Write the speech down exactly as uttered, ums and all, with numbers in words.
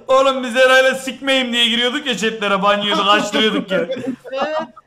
Oğlum biz Eray'la sikmeyim diye giriyorduk ya chatlere, ban yiyorduk, açtırıyorduk ya. Evet.